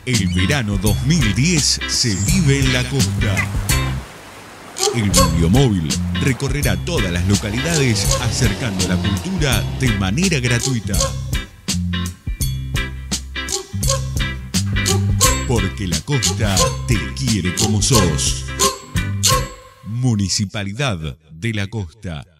El verano 2010 se vive en la costa. El Bibliomóvil recorrerá todas las localidades acercando la cultura de manera gratuita. Porque la costa te quiere como sos. Municipalidad de la Costa.